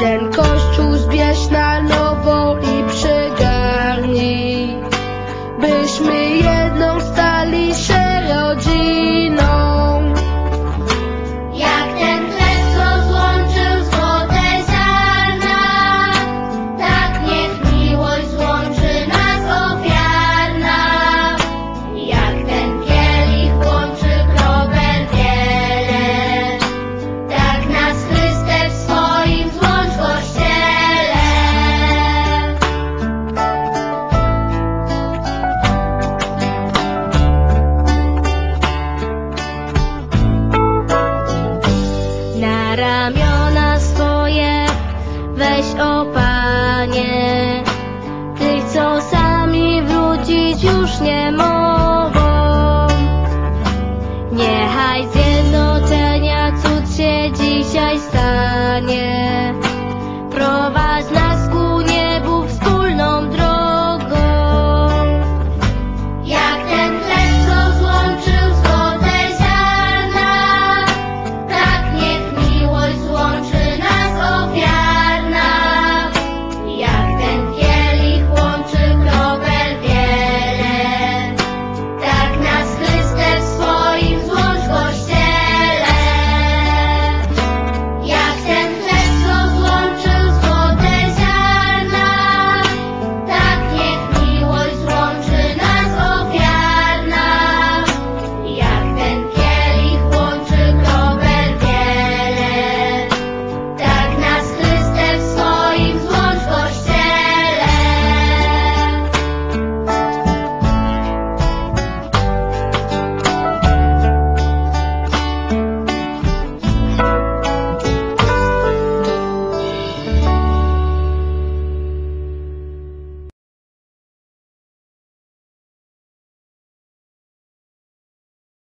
Ten Kościół zbierz na nowo i przygarnij, byśmy jedną stali się rodziną. Jak ten chleb, co złączył złote ziarna, tak niech miłość złączy nas ofiarna. Jak ten kielich łączy kropel wiele, tak nas Chryste w swoim złącz w Kościele. Na ramiona swoje weź, o Panie, tych, co sami wrócić już nie mogą.